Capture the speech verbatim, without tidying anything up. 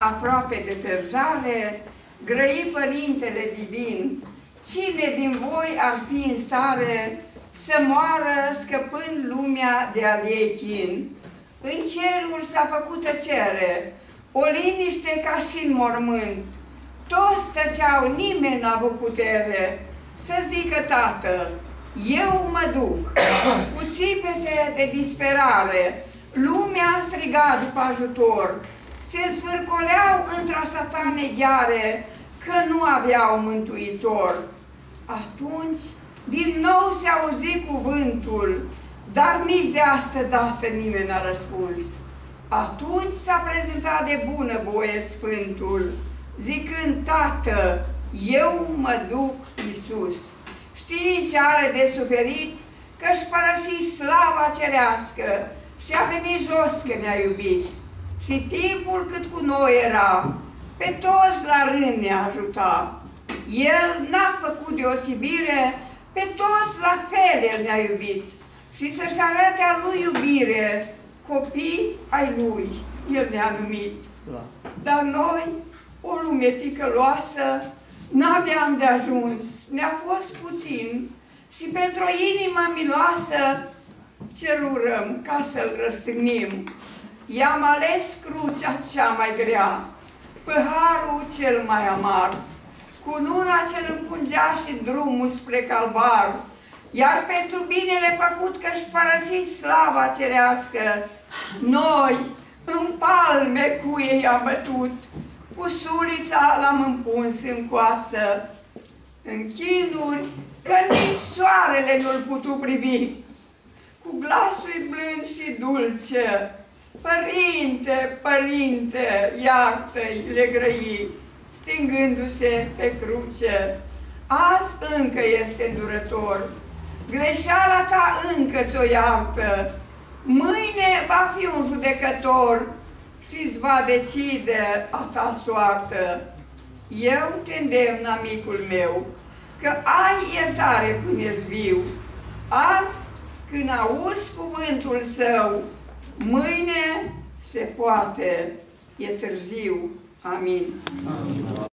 aproape de pierzare, grăi Părintele Divin, cine din voi ar fi în stare să moară scăpând lumea de al ei chin? În ceruri s-a făcut tăcere, o liniște ca și în mormânt. Toți tăceau, nimeni n-a avut putere să zică: Tată, eu mă duc. Cu țipete de disperare, lumea striga după ajutor. Se zvârcoleau într-a satane gheare, că nu aveau mântuitor. Atunci, din nou se auzi cuvântul, dar nici de astă dată nimeni n-a răspuns. Atunci s-a prezentat de bunăvoie Sfântul, zicând: Tată, eu mă duc, Iisus. Știi ce are de suferit? Că-și părăsi slava cerească și a venit jos că ne-a iubit. Și timpul cât cu noi era, pe toți la rând ne-a ajutat. El n-a făcut deosebire, pe toți la fel El ne-a iubit. Și să-și arate a Lui iubire, copii ai Lui, El ne-a numit. Dar noi, o lume ticăloasă, n-aveam de ajuns, ne-a fost puțin. Și pentru o inimă miloasă cerurăm ca să-L răstignim. I-am ales crucea cea mai grea, păharul cel mai amar, cununa ce-L împungea și drumul spre calvar, iar pentru binele făcut că-și părăsi slava cerească, noi în palme cu ei am bătut, cu sulița l-am împuns în coastă, în chinuri că nici soarele nu-L putu privi. Cu glasul blând și dulce: Părinte, Părinte, iartă-i, le grăi, stingându-se pe cruce. Azi încă este îndurător, greșeala ta încă ți-o iartă, mâine va fi un judecător și-ți va decide a ta soartă. Eu te îndemn, amicul meu, că ai iertare până-ți viu. Azi, când auzi cuvântul Său, mâine se poate, e târziu. Amin. Amin.